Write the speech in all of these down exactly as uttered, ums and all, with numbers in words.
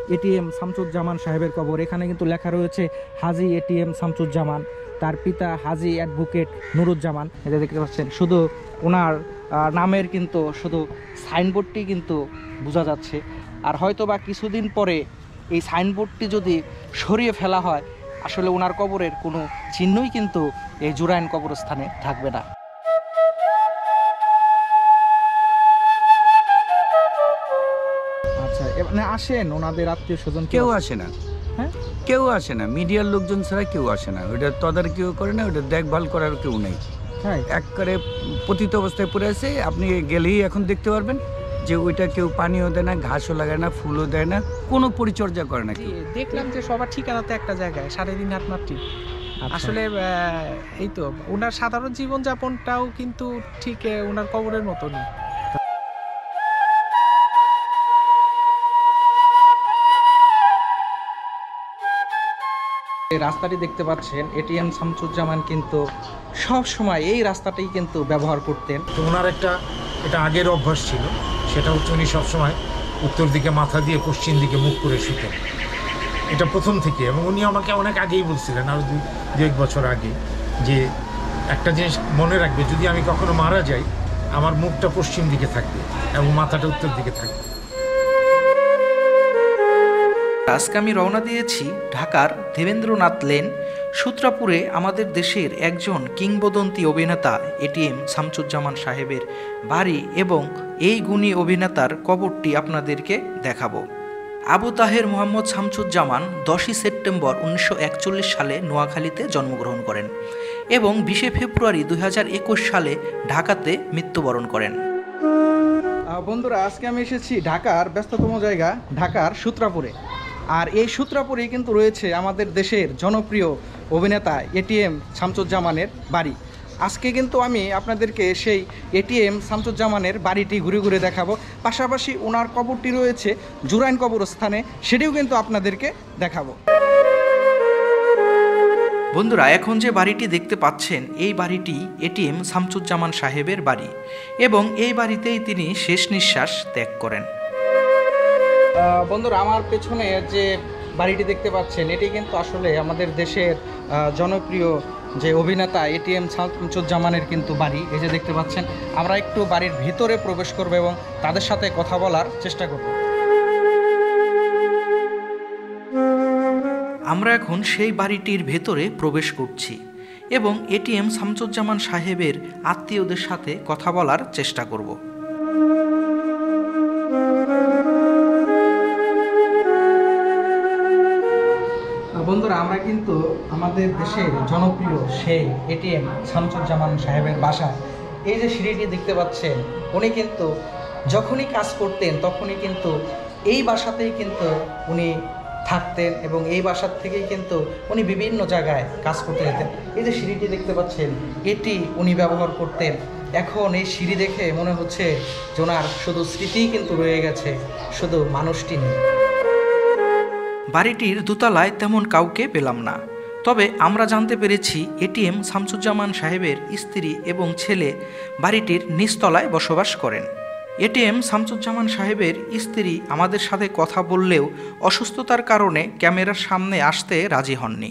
ATM Shamsuzzaman সাহেবের কবর। এখানে কিন্তু লেখা রয়েছে হাজী এটিএম শামসুজ্জামান, তার পিতা হাজী অ্যাডভোকেট নুরুজ্জামান। এটা দেখতে পাচ্ছেন, শুধু ওনার নামের কিন্তু শুধু সাইনবোর্ডটি কিন্তু বোঝা যাচ্ছে। আর হয়তো বা কিছুদিন পরে এই সাইনবোর্ডটি যদি সরিয়ে ফেলা হয়, আসলে ওনার কবরের কোনো চিহ্নই কিন্তু এই জুরাইন কবরস্থানে থাকবে না। আচ্ছা, মানে আসেন ওনাদের আত্মীয় স্বজন? কেউ আসে না। হ্যাঁ, কেউ আসে না, মিডিয়ার লোকজন ছাড়া কেউ আসে না। ওইটা তদারকিও করে না, ওইটা দেখভাল করার কেউ নেই। হ্যাঁ, একবারে পতিত অবস্থায় পড়ে আছে। আপনি গেলেই এখন দেখতে পারবেন যে ওইটা কেউ পানিও দেয় না, ঘাসও লাগায় না, ফুলও দেয় না, কোনো পরিচর্যা করে না। দেখলাম যে সবার ঠিকানা তো একটা জায়গায়, সাড়ে তিন হাত মাত্র। আসলে এই তো ওনার সাধারণ জীবনযাপনটাও কিন্তু ঠিক ওনার কবরের মতনই। এই রাস্তাটি দেখতে পাচ্ছেন, এটিএম শামসুজ্জামান কিন্তু সব সময় এই রাস্তাটাই কিন্তু ব্যবহার করতেন। তো ওনার একটা এটা আগের অভ্যাস ছিল, সেটা হচ্ছে উনি সবসময় উত্তর দিকে মাথা দিয়ে পশ্চিম দিকে মুখ করে শুতেন। এটা প্রথম থেকে, এবং উনি আমাকে অনেক আগেই বলছিলেন, আরও দুই দু এক বছর আগে, যে একটা জিনিস মনে রাখবে, যদি আমি কখনো মারা যাই আমার মুখটা পশ্চিম দিকে থাকবে এবং মাথাটা উত্তর দিকে থাকবে। আজকে আমি রওনা দিয়েছি ঢাকার দেবেন্দ্রনাথ লেন সূত্রাপুরে আমাদের দেশের একজন কিংবদন্তি অভিনেতা এটিএম শামসুজ্জামান সাহেবের বাড়ি এবং এই গুণী অভিনেতার কবরটি আপনাদেরকে দেখাবো। আবু তাহের মোহাম্মদ শামসুজ্জামান দশই সেপ্টেম্বর উনিশশো একচল্লিশ সালে নোয়াখালীতে জন্মগ্রহণ করেন এবং বিশে ফেব্রুয়ারি দুই হাজার একুশ সালে ঢাকাতে মৃত্যুবরণ করেন। বন্ধুরা, আজকে আমি এসেছি ঢাকার ব্যস্ততম জায়গা ঢাকার সূত্রাপুরে। আর এই সূত্রাপুরেই কিন্তু রয়েছে আমাদের দেশের জনপ্রিয় অভিনেতা এটিএম শামসুজ্জামানের বাড়ি। আজকে কিন্তু আমি আপনাদেরকে সেই এটিএম শামসুজ্জামানের বাড়িটি ঘুরে ঘুরে দেখাবো। পাশাপাশি ওনার কবরটি রয়েছে জুরাইন কবরস্থানে, সেটিও কিন্তু আপনাদেরকে দেখাবো। বন্ধুরা, এখন যে বাড়িটি দেখতে পাচ্ছেন, এই বাড়িটি এটিএম শামসুজ্জামান সাহেবের বাড়ি এবং এই বাড়িতেই তিনি শেষ নিঃশ্বাস ত্যাগ করেন। বন্ধুরা, আমার পেছনে যে বাড়িটি দেখতে পাচ্ছেন, এটি কিন্তু আসলে আমাদের দেশের জনপ্রিয় যে অভিনেতা এটিএম শামসুজ্জামানের কিন্তু বাড়ি। এই যে দেখতে পাচ্ছেন, আমরা একটু বাড়ির ভিতরে প্রবেশ করব এবং তাদের সাথে কথা বলার চেষ্টা করব। আমরা এখন সেই বাড়িটির ভেতরে প্রবেশ করছি এবং এটিএম শামসুজ্জামান সাহেবের আত্মীয়দের সাথে কথা বলার চেষ্টা করব। বন্ধুরা, আমরা কিন্তু আমাদের দেশের জনপ্রিয় সেই এটিএম শামসুজ্জামান সাহেবের বাসায়, এই যে সিঁড়িটি দেখতে পাচ্ছেন, উনি কিন্তু যখনই কাজ করতেন তখনই কিন্তু এই বাসাতেই কিন্তু উনি থাকতেন এবং এই বাসার থেকেই কিন্তু উনি বিভিন্ন জায়গায় কাজ করতে যেতেন। এই যে সিঁড়িটি দেখতে পাচ্ছেন, এটি উনি ব্যবহার করতেন। এখন এই সিঁড়ি দেখে মনে হচ্ছে যে ওনার শুধু স্মৃতিই কিন্তু রয়ে গেছে, শুধু মানুষটি নেই। বাড়িটির দোতলায় তেমন কাউকে পেলাম না, তবে আমরা জানতে পেরেছি এটিএম শামসুজ্জামান সাহেবের স্ত্রী এবং ছেলে বাড়িটির নিচতলায় বসবাস করেন। এটিএম শামসুজ্জামান সাহেবের স্ত্রী আমাদের সাথে কথা বললেও অসুস্থতার কারণে ক্যামেরার সামনে আসতে রাজি হননি।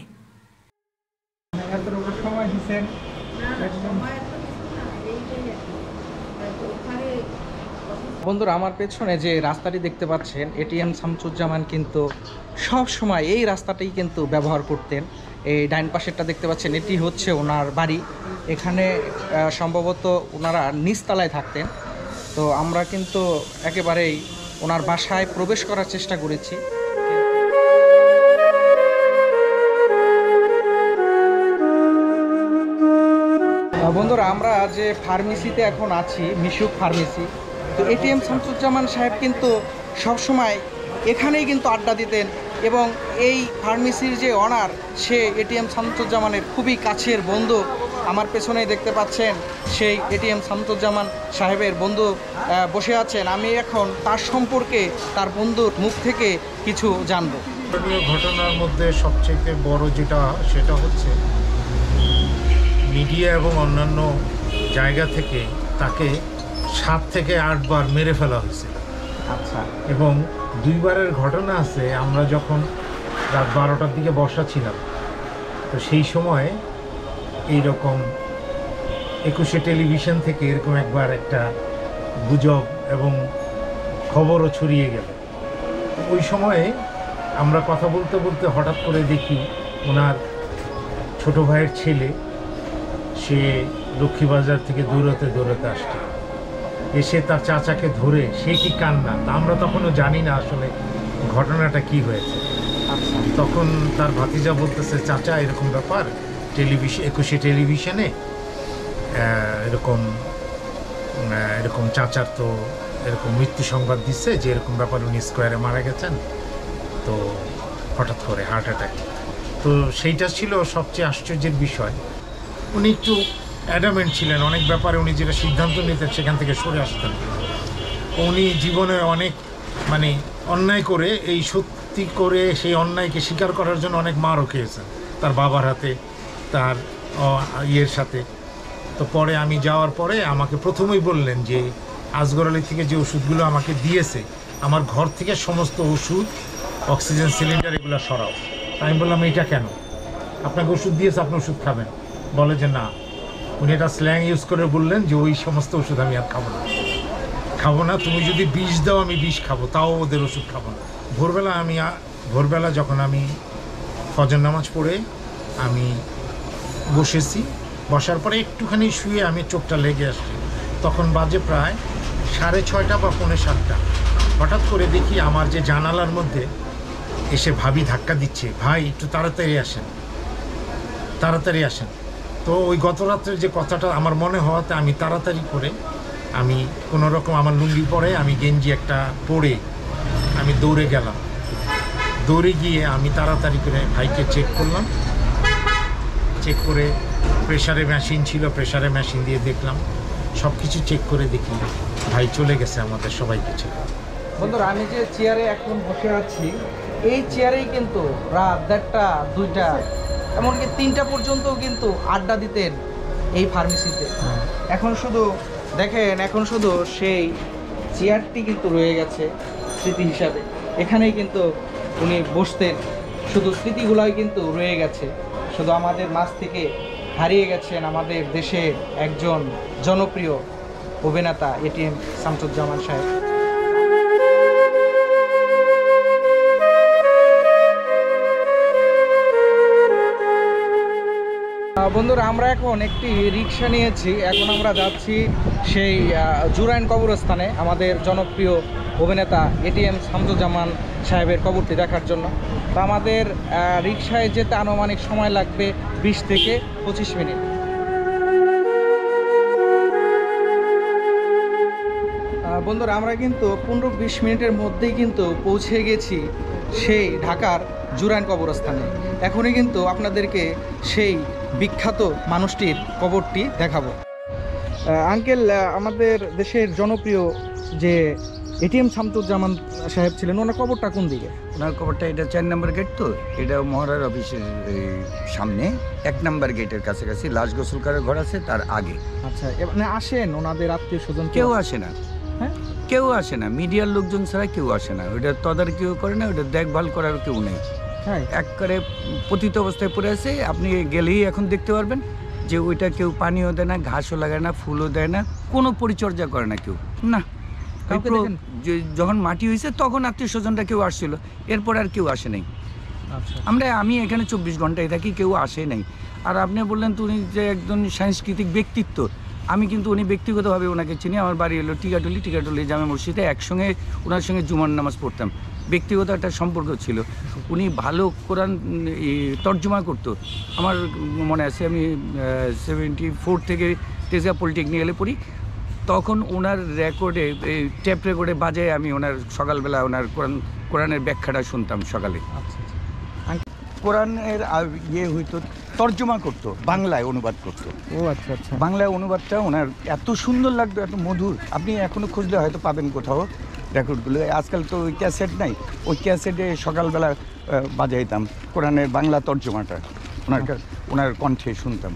বন্ধুরা, আমার পেছনে যে রাস্তাটি দেখতে পাচ্ছেন, এটিএম শামসুজ্জামান কিন্তু সব সময় এই রাস্তাটাই কিন্তু ব্যবহার করতেন। এই ডাইন পাশেরটা দেখতে পাচ্ছেন, এটি হচ্ছে ওনার বাড়ি। এখানে সম্ভবত ওনারা নিচতলায় থাকতেন। তো আমরা কিন্তু একেবারেই ওনার বাসায় প্রবেশ করার চেষ্টা করেছি। বন্ধুরা, আমরা যে ফার্মেসিতে এখন আছি, মিশুক ফার্মেসি, তো এটিএম শামসুজ্জামান সাহেব কিন্তু সবসময় এখানেই কিন্তু আড্ডা দিতেন এবং এই ফার্মেসির যে অনার, সে এটিএম শামসুজ্জামানের খুবই কাছের বন্ধু। আমার পেছনেই দেখতে পাচ্ছেন সেই এটিএম শামসুজ্জামান সাহেবের বন্ধু বসে আছেন। আমি এখন তার সম্পর্কে, তার বন্ধুর মুখ থেকে কিছু জানবো। ঘটনার মধ্যে সবচেয়ে বড় যেটা, সেটা হচ্ছে মিডিয়া এবং অন্যান্য জায়গা থেকে তাকে সাত থেকে আটবার মেরে ফেলা হয়েছে। আচ্ছা। এবং দুইবারের ঘটনা আছে। আমরা যখন রাত বারোটার দিকে বসা ছিলাম, তো সেই সময় এইরকম একুশে টেলিভিশন থেকে এরকম একবার একটা গুজব এবং খবরও ছড়িয়ে গেল। ওই সময়ে আমরা কথা বলতে বলতে হঠাৎ করে দেখি ওনার ছোট ভাইয়ের ছেলে সে লক্ষ্মীবাজার থেকে দৌড়াতে দৌড়াতে আসছে, এসে তার চাচাকে ধরে সে কি কান্না। তা আমরা তখনও জানি না আসলে ঘটনাটা কি হয়েছে। তখন তার ভাতিজা বলতেছে, চাচা এরকম ব্যাপার, টেলিভিশন একুশে টেলিভিশনে এরকম এরকম চাচার তো এরকম মৃত্যু সংবাদ দিচ্ছে যে এরকম ব্যাপার, উনি স্কোয়ারে মারা গেছেন তো হঠাৎ করে হার্ট অ্যাটাক। তো সেইটা ছিল সবচেয়ে আশ্চর্যের বিষয়। উনি একটু অ্যাডামেন্ট ছিলেন অনেক ব্যাপারে, উনি যেটা সিদ্ধান্ত নিতেন সেখান থেকে সরে আসতেন। উনি জীবনে অনেক মানে অন্যায় করে এই সত্যি করে সেই অন্যায়কে স্বীকার করার জন্য অনেক মারও খেয়েছেন, তার বাবার হাতে, তার ইয়ের সাথে। তো পরে আমি যাওয়ার পরে আমাকে প্রথমেই বললেন যে আসগর আলী থেকে যে ওষুধগুলো আমাকে দিয়েছে, আমার ঘর থেকে সমস্ত ওষুধ, অক্সিজেন সিলিন্ডার এগুলো সরাও। আমি বললাম এটা কেন? আপনাকে ওষুধ দিয়েছে, আপনি ওষুধ খাবেন? বলে যে না। উনি এটা স্ল্যাং ইউজ করে বললেন যে ওই সমস্ত ওষুধ আমি আর খাবো না, খাবো না তুমি যদি বিষ দাও আমি বিষ খাবো, তাও ওদের ওষুধ খাবো না। ভোরবেলা আমি ভোরবেলা যখন আমি ফজর নামাজ পড়ে আমি বসেছি, বসার পরে একটুখানি শুয়ে আমি চোখটা লেগে আসছি, তখন বাজে প্রায় সাড়ে ছয়টা বা পৌনে সাতটা। হঠাৎ করে দেখি আমার যে জানালার মধ্যে এসে ভাবি ধাক্কা দিচ্ছে, ভাই একটু তাড়াতাড়ি আসেন, তাড়াতাড়ি আসেন। তো ওই গত রাত্রের যে কথাটা আমার মনে হওয়াতে আমি তাড়াতাড়ি করে আমি কোনো রকম আমার লুঙ্গি পরে আমি গেঞ্জি একটা পরে আমি দৌড়ে গেলাম। দৌড়ে গিয়ে আমি তাড়াতাড়ি করে ভাইকে চেক করলাম, চেক করে প্রেশারে মেশিন ছিল, প্রেশারে মেশিন দিয়ে দেখলাম, সব কিছু চেক করে দেখি ভাই চলে গেছে আমাদের সবাইকে ছেড়ে। বন্ধুরা, আমি যে চেয়ারে এখন বসে আছি এই চেয়ারেই কিন্তু রাত দেড়টা দুইটা এমনকি তিনটা পর্যন্ত কিন্তু আড্ডা দিতেন এই ফার্মেসিতে। এখন শুধু দেখেন, এখন শুধু সেই চেয়ারটি কিন্তু রয়ে গেছে স্মৃতি হিসাবে। এখানেই কিন্তু উনি বসতেন, শুধু স্মৃতিগুলোই কিন্তু রয়ে গেছে। শুধু আমাদের মাঝ থেকে হারিয়ে গেছেন আমাদের দেশের একজন জনপ্রিয় অভিনেতা এটিএম শামসুজ্জামান সাহেব। বন্ধুরা, আমরা এখন একটি রিক্সা নিয়েছি, এখন আমরা যাচ্ছি সেই জুরাইন কবরস্থানে আমাদের জনপ্রিয় অভিনেতা এটিএম শামসুজ্জামান সাহেবের কবরটি দেখার জন্য। তো আমাদের রিক্সায় যেতে আনুমানিক সময় লাগবে বিশ থেকে পঁচিশ মিনিট। বন্ধুরা, আমরা কিন্তু পনেরো বিশ মিনিটের মধ্যেই কিন্তু পৌঁছে গেছি সেই ঢাকার জুরাইন কবরস্থানে। এখনই কিন্তু আপনাদেরকে সেই বিখ্যাত মানুষটির কবরটি দেখাবো। আঙ্কেল, আমাদের দেশের জনপ্রিয় যে এটিএম শামসুজ্জামান সাহেব ছিলেন, ওনার কবরটা কোন দিকে? ওনার কবরটা এটা চার নম্বর গেট, তো এটা মহারার অফিসের সামনে এক নম্বর গেটের কাছাকাছি। লাশ গোসল করার ঘর আছে তার আগে। আচ্ছা, মানে আসেন ওনাদের আত্মীয় স্বজন? কেউ আসে না, হ্যাঁ কেউ আসে না, মিডিয়ার লোকজন ছাড়া কেউ আসে না। ওইটা তদারকিও করে না, ওইটা দেখভাল করার কেউ নেই। হ্যাঁ, একবারে পতিত অবস্থায় পড়ে আছে। আপনি গেলেই এখন দেখতে পারবেন যে ওইটা কেউ পানিও দেয় না, ঘাসও লাগায় না, ফুলও দেয় না, কোনো পরিচর্যা করে না কেউ না। যখন মাটি হয়েছে তখন আত্মীয় স্বজনরা কেউ আসছিল, এরপর আর কেউ আসে নাই। আমরা আমি এখানে চব্বিশ ঘন্টায় থাকি, কেউ আসে নাই। আর আপনি বললেন তো উনি যে একজন সাংস্কৃতিক ব্যক্তিত্ব, আমি কিন্তু উনি ব্যক্তিগতভাবে ওনাকে চিনি। আমার বাড়ি হলো টিকাটুলি, টিকাটুলি জামে মসজিদে একসঙ্গে ওনার সঙ্গে জুমার নামাজ পড়তাম, ব্যক্তিগত একটা সম্পর্ক ছিল। উনি ভালো কোরআন তর্জমা করতো। আমার মনে আছে আমি সেভেন্টি ফোর থেকে তেজগা পলিটেকনিক্যালে পড়ি, তখন ওনার রেকর্ডে টেপ রেকর্ডে বাজায় আমি ওনার সকালবেলা ওনার কোরআন কোরআনের ব্যাখ্যাটা শুনতাম সকালে। কোরআনের ইয়ে হইতো, তর্জমা করতো, বাংলায় অনুবাদ করতো। ও আচ্ছা আচ্ছা। বাংলায় অনুবাদটা ওনার এত সুন্দর লাগতো, এত মধুর। আপনি এখনও খুঁজলে হয়তো পাবেন কোথাও রেকর্ডগুলো। আজকাল তো ওই ক্যাসেট নাই, ওই ক্যাসেটে সকালবেলা বাজাইতাম কোরআনের বাংলা তর্জমাটা, ওনার ওনার কণ্ঠে শুনতাম।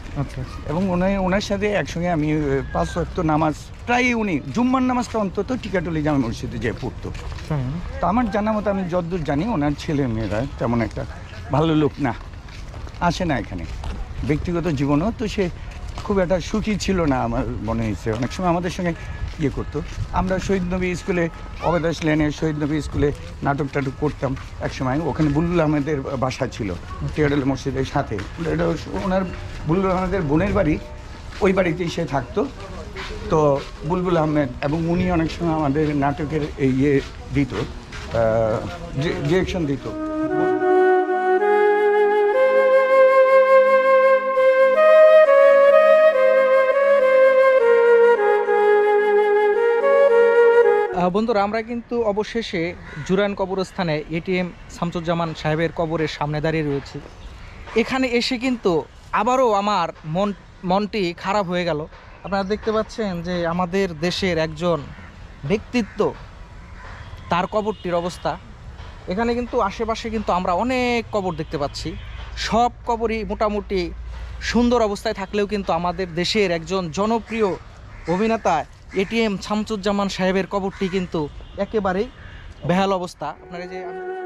আচ্ছা আচ্ছা। এবং উনি ওনার সাথে একসঙ্গে আমি আহ, পাঁচ ওয়াক্ত নামাজ প্রায় উনি জুম্মার নামাজটা অন্তত টিকাটুলি জামে মসজিদে যেয়ে পড়তো। তো আমার জানা মতো আমি যতদূর জানি ওনার ছেলে মেয়েরা তেমন একটা ভালো লোক না, আসে না এখানে। ব্যক্তিগত জীবনও তো সে খুব একটা সুখী ছিল না আমার মনে হয়েছে। অনেক সময় আমাদের সঙ্গে ইয়ে করতো। আমরা শহীদ নবী স্কুলে, অবেদাস লেনের শহীদ নবী স্কুলে নাটক টাটক করতাম একসময়। ওখানে বুলবুল আহমেদের বাসা ছিল টিকাটুলি মসজিদের সাথে। এটা ওনার বুলবুল আহমেদের বোনের বাড়ি, ওই বাড়িতেই সে থাকতো। তো বুলবুল আহমেদ এবং উনি অনেক সময় আমাদের নাটকের এই ইয়ে দিত, ডিরেকশন দিত। বন্ধুরা, আমরা কিন্তু অবশেষে জুরাইন কবরস্থানে এটিএম শামসুজ্জামান সাহেবের কবরের সামনে দাঁড়িয়ে রয়েছি। এখানে এসে কিন্তু আবারও আমার মন মনটি খারাপ হয়ে গেল। আপনারা দেখতে পাচ্ছেন যে আমাদের দেশের একজন ব্যক্তিত্ব, তার কবরটির অবস্থা। এখানে কিন্তু আশেপাশে কিন্তু আমরা অনেক কবর দেখতে পাচ্ছি। সব কবরই মোটামুটি সুন্দর অবস্থায় থাকলেও কিন্তু আমাদের দেশের একজন জনপ্রিয় অভিনেতা এটিএম শামসুজ্জামান সাহেবের কবরটি কিন্তু একেবারেই বেহাল অবস্থা। আপনারা যে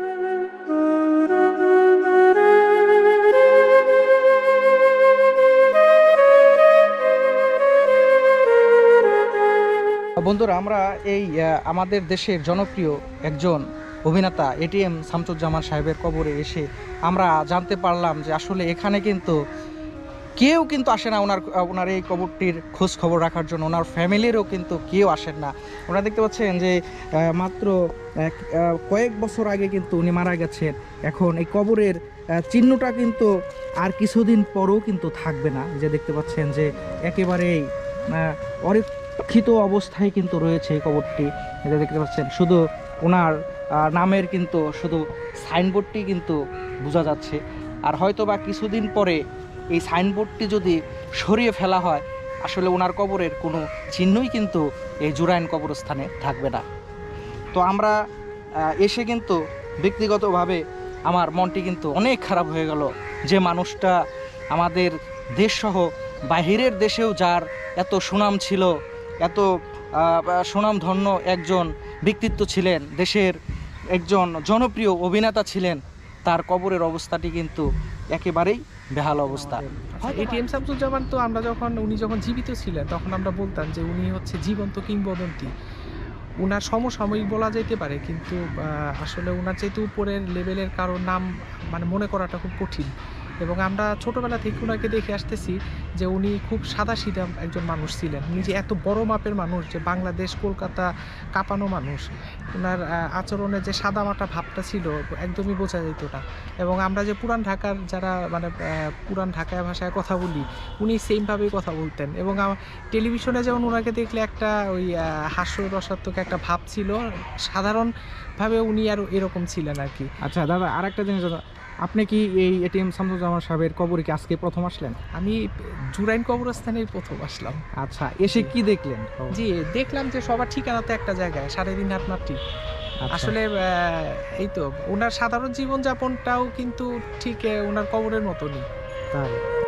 বন্ধুরা, আমরা এই আমাদের দেশের জনপ্রিয় একজন অভিনেতা এটিএম শামসুজ্জামান সাহেবের কবরে এসে আমরা জানতে পারলাম যে আসলে এখানে কিন্তু কেউ কিন্তু আসে না ওনার ওনার এই কবরটির খোঁজ খবর রাখার জন্য। ওনার ফ্যামিলিরও কিন্তু কেউ আসেন না। ওনারা দেখতে পাচ্ছেন যে মাত্র কয়েক বছর আগে কিন্তু উনি মারা গেছেন। এখন এই কবরের চিহ্নটা কিন্তু আর কিছুদিন পরেও কিন্তু থাকবে না। যে দেখতে পাচ্ছেন যে একেবারেই অরক্ষিত অবস্থায় কিন্তু রয়েছে এই কবরটি। এটা দেখতে পাচ্ছেন, শুধু ওনার নামের কিন্তু শুধু সাইনবোর্ডটি কিন্তু বোঝা যাচ্ছে। আর হয়তো বা কিছুদিন পরে এই সাইনবোর্ডটি যদি সরিয়ে ফেলা হয়, আসলে ওনার কবরের কোনো চিহ্নই কিন্তু এই জুরাইন কবরস্থানে থাকবে না। তো আমরা এসে কিন্তু ব্যক্তিগতভাবে আমার মনটি কিন্তু অনেক খারাপ হয়ে গেল। যে মানুষটা আমাদের দেশসহ বাহিরের দেশেও যার এত সুনাম ছিল, এত সুনামধন্য একজন ব্যক্তিত্ব ছিলেন, দেশের একজন জনপ্রিয় অভিনেতা ছিলেন, তার কবরের অবস্থাটি কিন্তু একেবারেই বেহাল অবস্থা। এটিএম শামসুজ্জামান তো আমরা যখন উনি যখন জীবিত ছিলেন তখন আমরা বলতাম যে উনি হচ্ছে জীবন্ত কিংবদন্তি। উনার সমসাময়িক বলা যেতে পারে, কিন্তু আসলে উনার যেহেতু উপরের লেভেলের কারো নাম মানে মনে করাটা খুব কঠিন। এবং আমরা ছোটোবেলা থেকে ওনাকে দেখে আসতেছি যে উনি খুব সাদাসিধা একজন মানুষ ছিলেন। উনি যে এত বড় মাপের মানুষ, যে বাংলাদেশ কলকাতা কাঁপানো মানুষ, ওনার আচরণের যে সাদামাটা ভাবটা ছিল একদমই বোঝা যেত না। এবং আমরা যে পুরান ঢাকার যারা মানে পুরান ঢাকায় ভাষায় কথা বলি, উনি সেমভাবেই কথা বলতেন। এবং টেলিভিশনে যেমন ওনাকে দেখলে একটা ওই হাস্যরসাত্মক একটা ভাব ছিল, সাধারণভাবে উনি আরও এরকম ছিলেন আর কি। আচ্ছা দাদা, আর একটা জিনিস, আপনি কি এই এটিএম শামসুজ্জামান সাহেবের কবরে কি আজকে প্রথম আসলেন? আমি জুরাইন কবরস্থানেই প্রথম আসলাম। আচ্ছা, এসে কি দেখলেন? জি, দেখলাম যে সবার ঠিকানা তো একটা জায়গায়, সাড়ে তিন হাত মাটি। আসলে এই তো ওনার সাধারণ জীবনযাপনটাও কিন্তু ঠিক ওনার কবরের মতনই। তাই